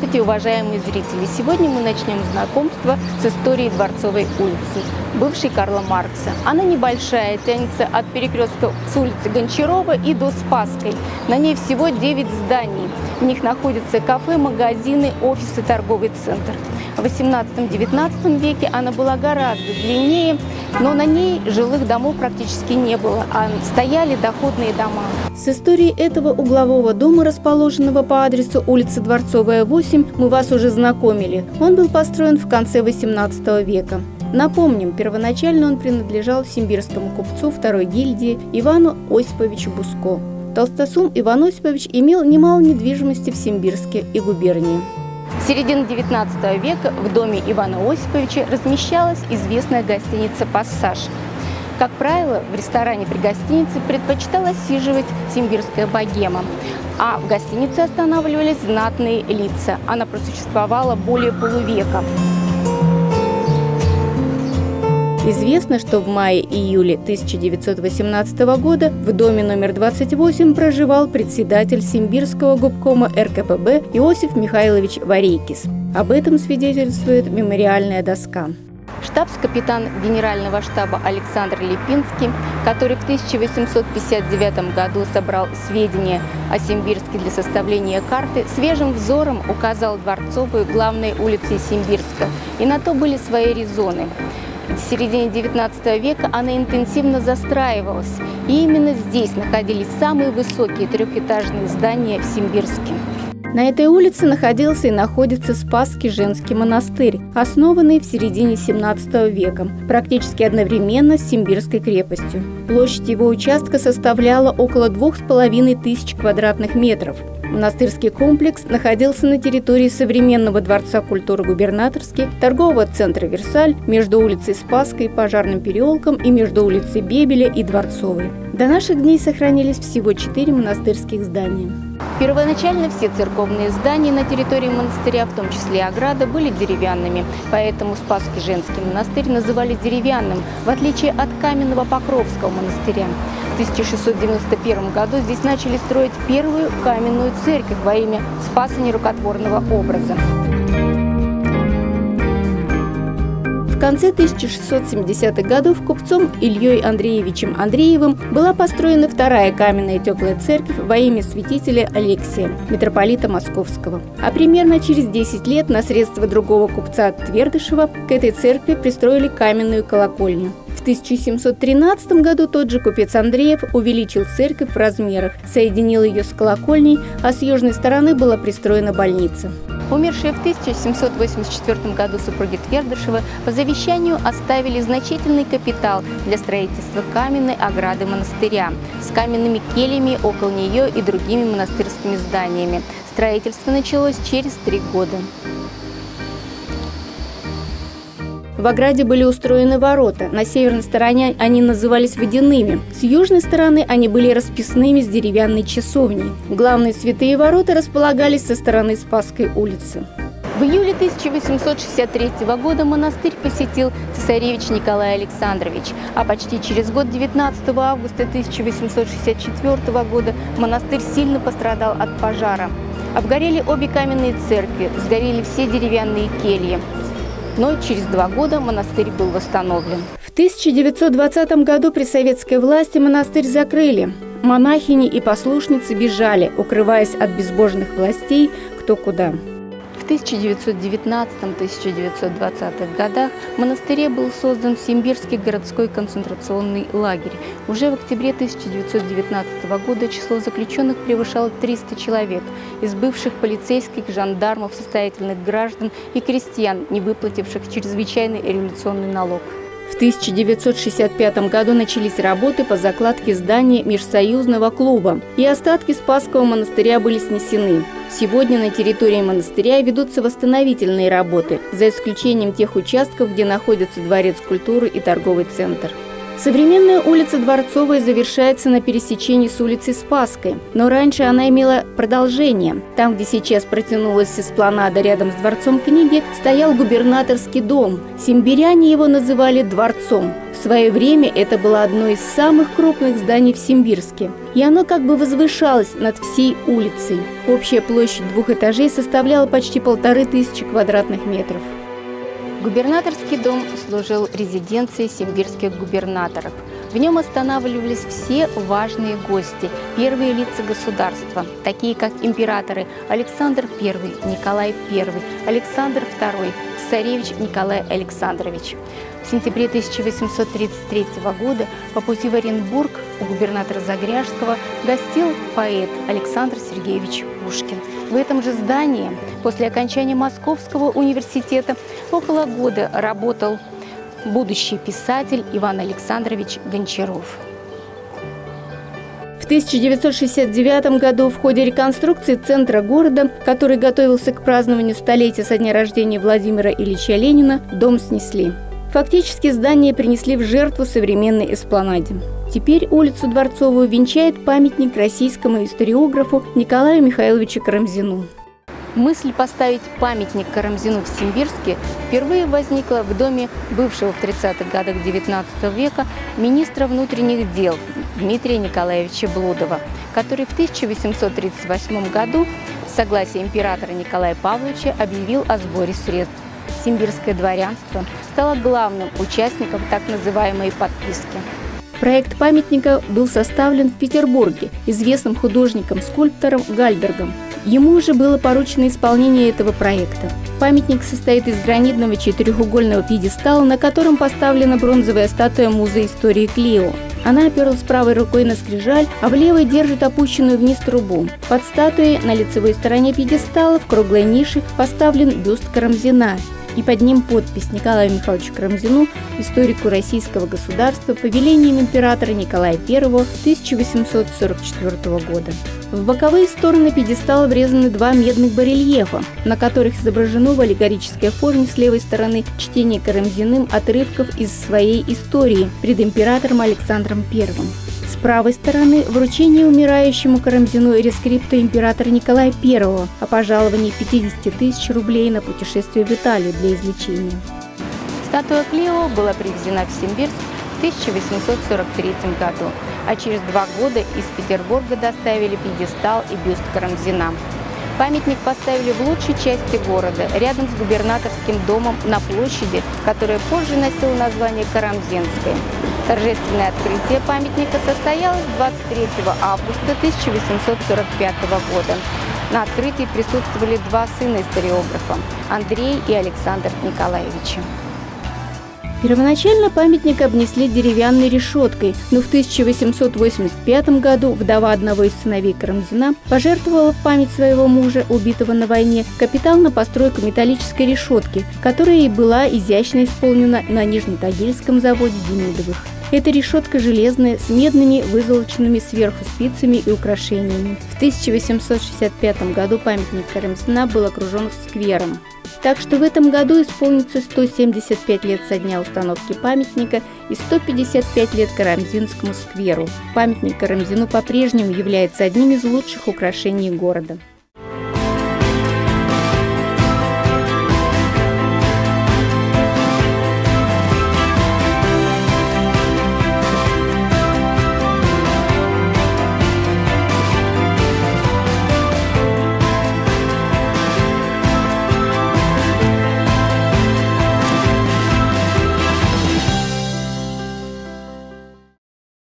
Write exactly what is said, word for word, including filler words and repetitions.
Здравствуйте, уважаемые зрители! Сегодня мы начнем знакомство с историей Дворцовой улицы, бывшей Карла Маркса. Она небольшая, тянется от перекрестка с улицы Гончарова и до Спасской. На ней всего девять зданий. В них находятся кафе, магазины, офисы, торговый центр. В восемнадцатом-девятнадцатом веке она была гораздо длиннее, но на ней жилых домов практически не было, а стояли доходные дома. С историей этого углового дома, расположенного по адресу улица Дворцовая, восемь, мы вас уже знакомили. Он был построен в конце восемнадцатого века. Напомним, первоначально он принадлежал симбирскому купцу второй гильдии Ивану Осиповичу Буско. Толстосум Иван Осипович имел немало недвижимости в Симбирске и губернии. В середине девятнадцатого века в доме Ивана Осиповича размещалась известная гостиница «Пассаж». Как правило, в ресторане при гостинице предпочитала сиживать симбирская богема, а в гостинице останавливались знатные лица. Она просуществовала более полувека. Известно, что в мае-июле тысяча девятьсот восемнадцатого года в доме номер двадцать восемь проживал председатель Симбирского губкома эр ка пэ бэ Иосиф Михайлович Варейкис. Об этом свидетельствует мемориальная доска. Штабс-капитан генерального штаба Александр Липинский, который в тысяча восемьсот пятьдесят девятом году собрал сведения о Симбирске для составления карты, свежим взором указал Дворцовую главной улицей Симбирска, и на то были свои резоны. В середине девятнадцатого века она интенсивно застраивалась, и именно здесь находились самые высокие трехэтажные здания в Симбирске. На этой улице находился и находится Спасский женский монастырь, основанный в середине семнадцатого века, практически одновременно с Симбирской крепостью. Площадь его участка составляла около двух с половиной тысяч квадратных метров. Монастырский комплекс находился на территории современного Дворца культуры Губернаторский, торгового центра «Версаль», между улицей Спасской и Пожарным переулком и между улицей Бебеля и Дворцовой. До наших дней сохранились всего четыре монастырских здания. Первоначально все церковные здания на территории монастыря, в том числе и ограда, были деревянными, поэтому Спасский женский монастырь называли деревянным, в отличие от каменного Покровского монастыря. В тысяча шестьсот девяносто первом году здесь начали строить первую каменную церковь во имя Спаса Нерукотворного образа. В конце тысяча шестьсот семидесятых годов купцом Ильей Андреевичем Андреевым была построена вторая каменная теплая церковь во имя святителя Алексия, митрополита Московского. А примерно через десять лет на средства другого купца Твердышева к этой церкви пристроили каменную колокольню. В тысяча семьсот тринадцатом году тот же купец Андреев увеличил церковь в размерах, соединил ее с колокольней, а с южной стороны была пристроена больница. Умершие в тысяча семьсот восемьдесят четвёртом году супруги Твердышева по завещанию оставили значительный капитал для строительства каменной ограды монастыря с каменными кельями около нее и другими монастырскими зданиями. Строительство началось через три года. В ограде были устроены ворота. На северной стороне они назывались водяными. С южной стороны они были расписными с деревянной часовней. Главные святые ворота располагались со стороны Спасской улицы. В июле тысяча восемьсот шестьдесят третьего года монастырь посетил цесаревич Николай Александрович, а почти через год, девятнадцатого августа тысяча восемьсот шестьдесят четвёртого года, монастырь сильно пострадал от пожара. Обгорели обе каменные церкви, сгорели все деревянные кельи. Но через два года монастырь был восстановлен. В тысяча девятьсот двадцатом году при советской власти монастырь закрыли. Монахини и послушницы бежали, укрываясь от безбожных властей кто куда. В тысяча девятьсот девятнадцатом — тысяча девятьсот двадцатых годах в монастыре был создан Симбирский городской концентрационный лагерь. Уже в октябре тысяча девятьсот девятнадцатого года число заключенных превышало триста человек из бывших полицейских, жандармов, состоятельных граждан и крестьян, не выплативших чрезвычайный революционный налог. В тысяча девятьсот шестьдесят пятом году начались работы по закладке здания межсоюзного клуба, и остатки Спасского монастыря были снесены. Сегодня на территории монастыря ведутся восстановительные работы, за исключением тех участков, где находятся Дворец культуры и торговый центр. Современная улица Дворцовая завершается на пересечении с улицей Спасской, но раньше она имела продолжение. Там, где сейчас протянулась эспланада рядом с Дворцом книги, стоял губернаторский дом. Симбиряне его называли дворцом. В свое время это было одно из самых крупных зданий в Симбирске, и оно как бы возвышалось над всей улицей. Общая площадь двух этажей составляла почти полторы тысячи квадратных метров. Губернаторский дом служил резиденцией симбирских губернаторов. В нем останавливались все важные гости, первые лица государства, такие как императоры Александр Первый, Николай Первый, Александр Второй, цесаревич Николай Александрович. В сентябре тысяча восемьсот тридцать третьего года по пути в Оренбург у губернатора Загряжского гостил поэт Александр Сергеевич Пушкин. В этом же здании после окончания Московского университета около года работал будущий писатель Иван Александрович Гончаров. В тысяча девятьсот шестьдесят девятом году в ходе реконструкции центра города, который готовился к празднованию столетия со дня рождения Владимира Ильича Ленина, дом снесли. Фактически здание принесли в жертву современной эспланаде. Теперь улицу Дворцовую венчает памятник российскому историографу Николаю Михайловичу Карамзину. Мысль поставить памятник Карамзину в Симбирске впервые возникла в доме бывшего в тридцатых годах девятнадцатого века министра внутренних дел Дмитрия Николаевича Блудова, который в тысяча восемьсот тридцать восьмом году с согласия императора Николая Павловича объявил о сборе средств. Симбирское дворянство стало главным участником так называемой подписки. Проект памятника был составлен в Петербурге известным художником-скульптором Гальбергом. Ему уже было поручено исполнение этого проекта. Памятник состоит из гранитного четырехугольного пьедестала, на котором поставлена бронзовая статуя музы истории Клио. Она оперлась правой рукой на скрижаль, а в левой держит опущенную вниз трубу. Под статуей на лицевой стороне пьедестала в круглой нише поставлен бюст Карамзина, и под ним подпись Николаю Михайловичу Карамзину, историку российского государства, по велениям императора Николая Первого тысяча восемьсот сорок четвёртого года. В боковые стороны пьедестала врезаны два медных барельефа, на которых изображено в аллегорической форме с левой стороны чтение Карамзиным отрывков из своей истории пред императором Александром Первым. С правой стороны вручение умирающему Карамзину рескрипта императора Николая Первого о пожаловании пятидесяти тысяч рублей на путешествие в Италию для излечения. Статуя Клио была привезена в Симбирск в тысяча восемьсот сорок третьем году, а через два года из Петербурга доставили пьедестал и бюст Карамзина. Памятник поставили в лучшей части города, рядом с губернаторским домом на площади, которая позже носила название Карамзинская. Торжественное открытие памятника состоялось двадцать третьего августа тысяча восемьсот сорок пятого года. На открытии присутствовали два сына историографа – Андрей и Александр Николаевичи. Первоначально памятник обнесли деревянной решеткой, но в тысяча восемьсот восемьдесят пятом году вдова одного из сыновей Карамзина пожертвовала в память своего мужа, убитого на войне, капитал на постройку металлической решетки, которая и была изящно исполнена на Нижнетагильском заводе Демидовых. Эта решетка железная, с медными вызолоченными сверху спицами и украшениями. В тысяча восемьсот шестьдесят пятом году памятник Карамзина был окружен сквером. Так что в этом году исполнится сто семьдесят пять лет со дня установки памятника и сто пятьдесят пять лет Карамзинскому скверу. Памятник Карамзину по-прежнему является одним из лучших украшений города.